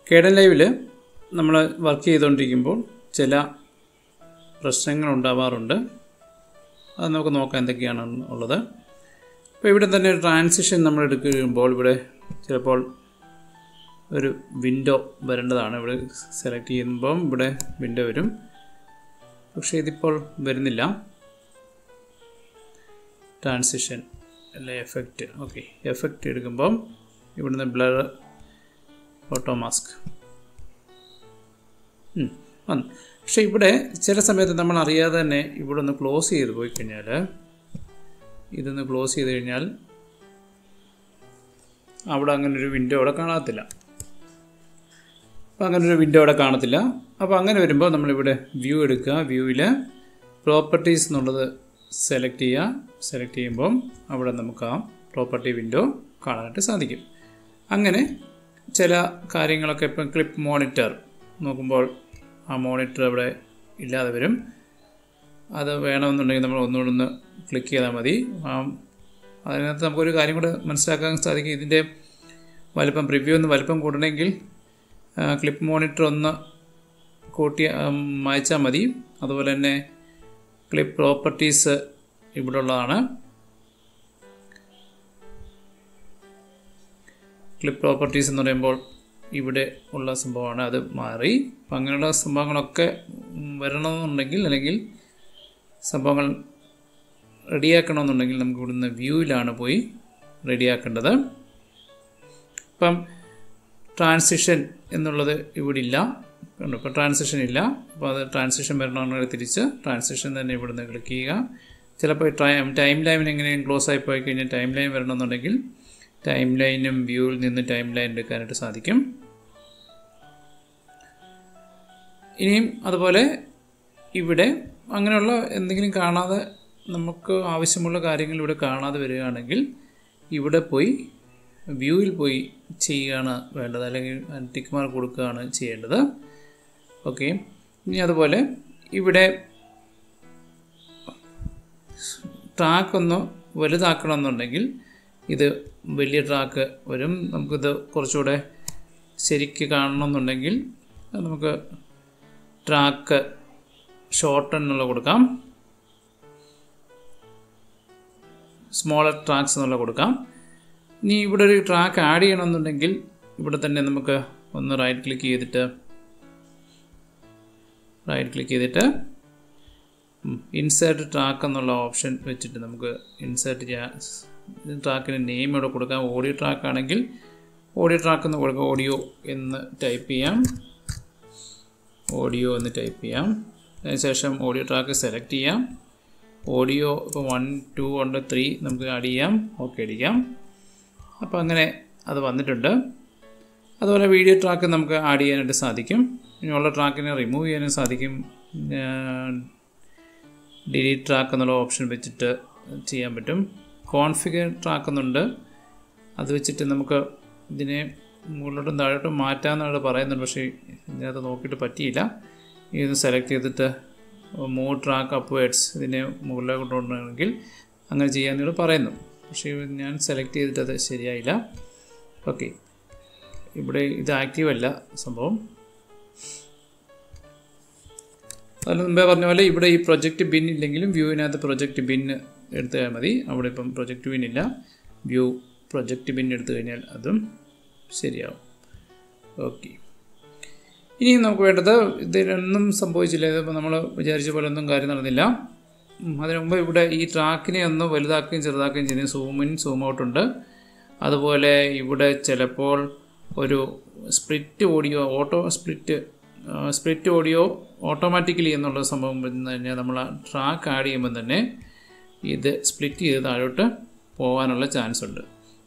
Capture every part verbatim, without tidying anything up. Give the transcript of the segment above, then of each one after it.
കേഡൻ ലൈവിൽ നമ്മൾ വർക്ക് ചെയ്തുകൊണ്ടിരിക്കുമ്പോൾ ചില പ്രശ്നങ്ങൾ ഉണ്ടാവാറുണ്ട്. അത് നമുക്ക് നോക്കാം എന്തൊക്കെയാണ് ഉള്ളത്. അപ്പോൾ ഇവിടെ തന്നെ ഒരു ട്രാൻസിഷൻ നമ്മൾ എടുക്കുമ്പോൾ ഇവിടെ ചിലപ്പോൾ ഒരു വിൻഡോ വരേണ്ടതാണ്. ഇവിടെ സെലക്ട് ചെയ്യുമ്പം ഇവിടെ വിൻഡോ വരും, പക്ഷേ ഇതിപ്പോൾ വരുന്നില്ല. ട്രാൻസിഷൻ അല്ലെ എഫക്റ്റ്. ഓക്കെ, എഫക്റ്റ് എടുക്കുമ്പം ഇവിടുന്ന് ബ്ലർ ഓട്ടോ മാസ്ക് വന്നു. പക്ഷേ ഇവിടെ ചില സമയത്ത് നമ്മൾ അറിയാതെ തന്നെ ഇവിടെ ഒന്ന് ക്ലോസ് ചെയ്ത് പോയി കഴിഞ്ഞാൽ, ഇതൊന്ന് ക്ലോസ് ചെയ്ത് കഴിഞ്ഞാൽ അവിടെ അങ്ങനൊരു വിൻഡോ അവിടെ കാണത്തില്ല. അപ്പോൾ അങ്ങനൊരു വിൻഡോ അവിടെ കാണത്തില്ല. അപ്പോൾ അങ്ങനെ വരുമ്പോൾ നമ്മളിവിടെ വ്യൂ എടുക്കുക. വ്യൂവിൽ പ്രോപ്പർട്ടീസ് എന്നുള്ളത് സെലക്ട് ചെയ്യുക. സെലക്ട് ചെയ്യുമ്പം അവിടെ നമുക്ക് ആ പ്രോപ്പർട്ടി വിൻഡോ കാണാനായിട്ട് സാധിക്കും. അങ്ങനെ ചില കാര്യങ്ങളൊക്കെ ഇപ്പം ക്ലിപ്പ് മോണിറ്റർ നോക്കുമ്പോൾ ആ മോണിറ്റർ അവിടെ ഇല്ലാതെ വരും. അത് വേണമെന്നുണ്ടെങ്കിൽ നമ്മൾ ഒന്നുകൂടെ ഒന്ന് ക്ലിക്ക് ചെയ്താൽ മതി. അതിനകത്ത് നമുക്കൊരു കാര്യം കൂടെ മനസ്സിലാക്കാൻ സാധിക്കും. ഇതിൻ്റെ വലിപ്പം പ്രിവ്യൂ ഒന്ന് വലിപ്പം കൂട്ടണമെങ്കിൽ ക്ലിപ്പ് മോണിറ്റർ ഒന്ന് കൂട്ടി മായ്ച്ചാൽ മതി. അതുപോലെ തന്നെ ക്ലിപ്പ് പ്രോപ്പർട്ടീസ് ഇവിടെ ഉള്ളതാണ്. ക്ലിപ്പ് പ്രോപ്പർട്ടീസ് എന്ന് പറയുമ്പോൾ ഇവിടെ ഉള്ള സംഭവമാണ്, അത് മാറി. അപ്പം അങ്ങനെയുള്ള സംഭവങ്ങളൊക്കെ വരണമെന്നുണ്ടെങ്കിൽ അല്ലെങ്കിൽ സംഭവങ്ങൾ റെഡിയാക്കണമെന്നുണ്ടെങ്കിൽ നമുക്ക് ഇവിടുന്ന് വ്യൂവിലാണ് പോയി റെഡിയാക്കേണ്ടത്. ഇപ്പം ട്രാൻസിഷൻ എന്നുള്ളത് ഇവിടെ ഇല്ല. ഇപ്പോൾ ട്രാൻസിഷൻ ഇല്ല. അപ്പോൾ അത് ട്രാൻസിഷൻ വരണമെന്നുണ്ടെങ്കിൽ തിരിച്ച് ട്രാൻസിഷൻ തന്നെ ഇവിടുന്ന് ക്ലിക്ക് ചെയ്യുക. ചിലപ്പോൾ ടൈം ടൈം ലൈൻ എങ്ങനെയും ക്ലോസ് ആയി പോയി കഴിഞ്ഞാൽ ടൈം ലൈൻ വരണമെന്നുണ്ടെങ്കിൽ ടൈം ലൈനും വ്യൂവിൽ നിന്ന് ടൈം ലൈൻ എടുക്കാനായിട്ട് സാധിക്കും. ഇനിയും അതുപോലെ ഇവിടെ അങ്ങനെയുള്ള എന്തെങ്കിലും കാണാതെ നമുക്ക് ആവശ്യമുള്ള കാര്യങ്ങൾ ഇവിടെ കാണാതെ വരികയാണെങ്കിൽ ഇവിടെ പോയി വ്യൂവിൽ പോയി ചെയ്യുകയാണ് വേണ്ടത്, അല്ലെങ്കിൽ ടിക്ക് മാർക്ക് കൊടുക്കുകയാണ് ചെയ്യേണ്ടത്. ഓക്കെ, ഇനി അതുപോലെ ഇവിടെ ട്രാക്ക് ഒന്ന് വലുതാക്കണമെന്നുണ്ടെങ്കിൽ ഇത് വലിയ ട്രാക്ക് വരും. നമുക്കിത് കുറച്ചുകൂടെ ശരിക്ക് കാണണമെന്നുണ്ടെങ്കിൽ നമുക്ക് ട്രാക്ക് ഷോർട്ടൺ എന്നുള്ള കൊടുക്കാം, സ്മോളർ ട്രാക്സ് എന്നുള്ള കൊടുക്കാം. ഇനി ഇവിടെ ഒരു ട്രാക്ക് ആഡ് ചെയ്യണമെന്നുണ്ടെങ്കിൽ ഇവിടെ തന്നെ നമുക്ക് ഒന്ന് റൈറ്റ് ക്ലിക്ക് ചെയ്തിട്ട് റൈറ്റ് ക്ലിക്ക് ചെയ്തിട്ട് ഇൻസേർട്ട് ട്രാക്ക് എന്നുള്ള ഓപ്ഷൻ വെച്ചിട്ട് നമുക്ക് ഇൻസേർട്ട് ചെയ്യാം. ട്രാക്കിന് നെയിം ഇവിടെ കൊടുക്കാം. ഓഡിയോ ട്രാക്ക് ആണെങ്കിൽ ഓഡിയോ ട്രാക്ക് എന്ന് കൊടുക്കാം. ഓഡിയോ എന്ന് ടൈപ്പ് ചെയ്യാം. ഓഡിയോ എന്ന് ടൈപ്പ് ചെയ്യാം. അതിനുശേഷം ഓഡിയോ ട്രാക്ക് സെലക്ട് ചെയ്യാം. ഓഡിയോ ഇപ്പോൾ വൺ ടു ഉണ്ട് ത്രീ നമുക്ക് ആഡ് ചെയ്യാം. ഓക്കെ അടിക്കാം. അപ്പോൾ അങ്ങനെ അത് വന്നിട്ടുണ്ട്. അതുപോലെ വീഡിയോ ട്രാക്ക് നമുക്ക് ആഡ് ചെയ്യാനായിട്ട് സാധിക്കും. ഇനിയുള്ള ട്രാക്കിനെ റിമൂവ് ചെയ്യാനും സാധിക്കും. ഡിലീറ്റ് ട്രാക്ക് എന്നുള്ള ഓപ്ഷൻ വെച്ചിട്ട് ചെയ്യാൻ പറ്റും. കോൺഫിഗർ ട്രാക്ക് എന്നുണ്ട്, അത് വെച്ചിട്ട് നമുക്ക് ഇതിനെ മുകളിലോട്ടും താഴോട്ടും മാറ്റാമെന്നാണ് പറയുന്നുണ്ട്. പക്ഷേ ഇതിനകത്ത് നോക്കിയിട്ട് പറ്റിയില്ല. ഇത് സെലക്ട് ചെയ്തിട്ട് മൂവ് ട്രാക്ക് അപ്വേർഡ്സ് ഇതിനെ മുകളിലേക്ക് കൊണ്ടുപോകണമെങ്കിൽ അങ്ങനെ ചെയ്യാമെന്ന് പറയുന്നു. പക്ഷേ ഞാൻ സെലക്ട് ചെയ്തിട്ട് അത് ശരിയായില്ല. ഓക്കെ, ഇവിടെ ഇത് ആക്റ്റീവ് അല്ല സംഭവം. അതിന് മുമ്പേ പറഞ്ഞ പോലെ ഇവിടെ ഈ പ്രൊജക്റ്റ് ബിൻ ഇല്ലെങ്കിലും വ്യൂവിനകത്ത് പ്രൊജക്റ്റ് ബിൻ എടുത്താൽ മതി. അവിടെ ഇപ്പം പ്രൊജക്റ്റ് ബിൻ ഇല്ല. വ്യൂ പ്രൊജക്റ്റ് ബിൻ എടുത്തു കഴിഞ്ഞാൽ അതും ശരിയാവും. ഓക്കെ, ഇനി നമുക്ക് വേണ്ടത് ഇതിലൊന്നും സംഭവിച്ചില്ല. ഇതിപ്പോൾ നമ്മൾ വിചാരിച്ച പോലെ ഒന്നും കാര്യം നടന്നില്ല. അതിനു മുമ്പ് ഇവിടെ ഈ ട്രാക്കിനെ ഒന്ന് വലുതാക്കുകയും ചെറുതാക്കുകയും ചെയ്യുന്ന സൂം ഇൻ സൂം ഔട്ട് ഉണ്ട്. അതുപോലെ ഇവിടെ ചിലപ്പോൾ ഒരു split audio auto split split audio automatically എന്നുള്ള സംഭവം വന്നു കഴിഞ്ഞാൽ നമ്മൾ ആ ട്രാക്ക് ആഡ് ചെയ്യുമ്പോൾ തന്നെ ഇത് സ്പ്ലിറ്റ് ചെയ്ത് താഴോട്ട് പോകാനുള്ള ചാൻസ് ഉണ്ട്.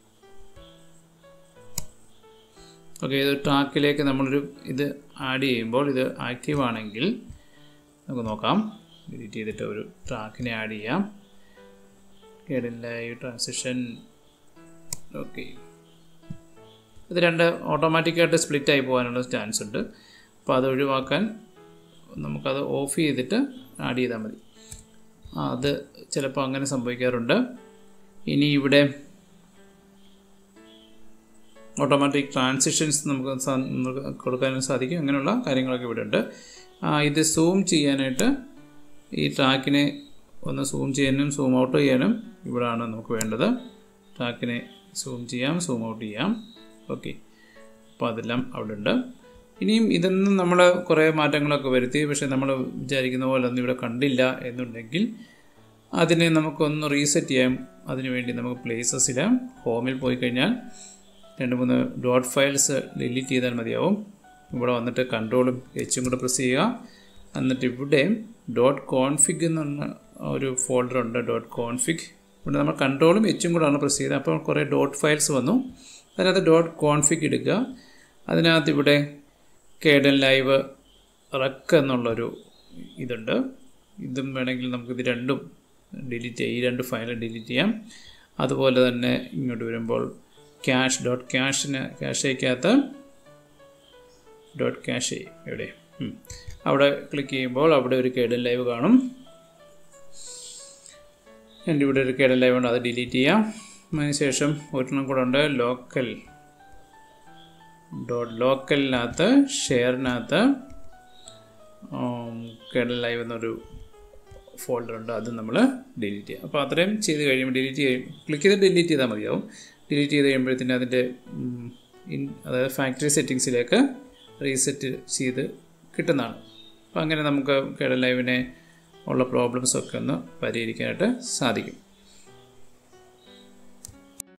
ഓക്കെ, ഇത് ട്രാക്കിലേക്ക് നമ്മളൊരു ഇത് ആഡ് ചെയ്യുമ്പോൾ ഇത് ആക്റ്റീവ് ആണെങ്കിൽ നമുക്ക് നോക്കാം. എഡിറ്റ് ചെയ്തിട്ട് ഒരു ട്രാക്കിനെ ആഡ് ചെയ്യാം. കേഡൻ ലൈവ് ട്രാൻസിഷൻ. ഓക്കെ, ഇത് രണ്ട് ഓട്ടോമാറ്റിക്കായിട്ട് സ്പ്ലിറ്റ് ആയി പോകാനുള്ള ചാൻസ് ഉണ്ട്. അപ്പോൾ അത് ഒഴിവാക്കാൻ നമുക്കത് ഓഫ് ചെയ്തിട്ട് ആഡ് ചെയ്താൽ മതി. അത് ചിലപ്പോൾ അങ്ങനെ സംഭവിക്കാറുണ്ട്. ഇനി ഇവിടെ ഓട്ടോമാറ്റിക് ട്രാൻസിഷൻസ് നമുക്ക് കൊടുക്കാനും സാധിക്കും. അങ്ങനെയുള്ള കാര്യങ്ങളൊക്കെ ഇവിടെ ഉണ്ട്. ഇത് സൂം ചെയ്യാനായിട്ട് ഈ ട്രാക്കിനെ ഒന്ന് സൂം ചെയ്യാനും സൂം ഔട്ട് ചെയ്യാനും ഇവിടെയാണ് നമുക്ക് വേണ്ടത്. ട്രാക്കിനെ സൂം ചെയ്യാം, സൂം ഔട്ട് ചെയ്യാം. ഓക്കെ, അപ്പോൾ അതെല്ലാം അവിടെ ഉണ്ട്. ഇനിയും ഇതൊന്നും നമ്മൾ കുറേ മാറ്റങ്ങളൊക്കെ വരുത്തി, പക്ഷേ നമ്മൾ വിചാരിക്കുന്ന പോലെ ഒന്നും ഇവിടെ കണ്ടില്ല എന്നുണ്ടെങ്കിൽ അതിനെ നമുക്കൊന്ന് റീസെറ്റ് ചെയ്യാം. അതിനുവേണ്ടി നമുക്ക് പ്ലേസസിൽ ഹോമിൽ പോയി കഴിഞ്ഞാൽ രണ്ട് മൂന്ന് ഡോട്ട് ഫയൽസ് ഡിലീറ്റ് ചെയ്താൽ മതിയാവും. ഇവിടെ വന്നിട്ട് കൺട്രോളും എച്ചും കൂടെ പ്രസ് ചെയ്യുക. എന്നിട്ട് ഇവിടെ ഡോട്ട് കോൺഫിഗ് എന്ന ഒരു ഫോൾഡർ ഉണ്ട്, ഡോട്ട് കോൺഫിഗ്. ഇവിടെ നമ്മൾ കൺട്രോളും എച്ചും കൂടെയാണ് പ്രസ് ചെയ്തത്. അപ്പോൾ കുറേ ഡോട്ട് ഫയൽസ് വന്നു. അതിനകത്ത് ഡോട്ട് കോൺഫിഗ് എടുക്കുക. അതിനകത്ത് ഇവിടെ കേഡൻ ലൈവ് റക്ക് എന്നുള്ളൊരു ഇതുണ്ട്. ഇതും വേണമെങ്കിൽ നമുക്കിത് രണ്ടും ഡിലീറ്റ് ചെയ്യാം, ഈ രണ്ട് ഫയലും ഡിലീറ്റ് ചെയ്യാം. അതുപോലെ തന്നെ ഇങ്ങോട്ട് വരുമ്പോൾ ക്യാഷ് ഡോട്ട് ക്യാഷിന് ക്യാഷയ്ക്കകത്ത് ഡോട്ട് ക്യാഷ് എവിടെ അവിടെ ക്ലിക്ക് ചെയ്യുമ്പോൾ അവിടെ ഒരു കേഡൻ ലൈവ് കാണും. എൻ്റെ ഇവിടെ ഒരു കേഡൻ ലൈവ് ഉണ്ട്, അത് ഡിലീറ്റ് ചെയ്യാം. അതിനുശേഷം ഒരെണ്ണം കൂടെ ഉണ്ട്, ലോക്കൽ ഡോട്ട് ലോക്കലിനകത്ത് ഷെയറിനകത്ത് കേഡൻ ലൈവ് എന്നൊരു ഫോൾഡർ ഉണ്ട്, അത് നമ്മൾ ഡിലീറ്റ് ചെയ്യാം. അപ്പോൾ അത്രയും ചെയ്ത് കഴിയുമ്പോൾ ഡിലീറ്റ് ചെയ്യും, ക്ലിക്ക് ചെയ്ത് ഡിലീറ്റ് ചെയ്താൽ മതിയാവും. ഡിലീറ്റ് ചെയ്ത് കഴിയുമ്പോഴത്തേന് അതിൻ്റെ ഇൻ അതായത് ഫാക്ടറി സെറ്റിങ്സിലേക്ക് റീസെറ്റ് ചെയ്ത് കിട്ടുന്നതാണ്. അപ്പോൾ അങ്ങനെ നമുക്ക് കേഡൻ ലൈവിനെ ഉള്ള പ്രോബ്ലംസൊക്കെ ഒന്ന് പരിഹരിക്കാനായിട്ട് സാധിക്കും.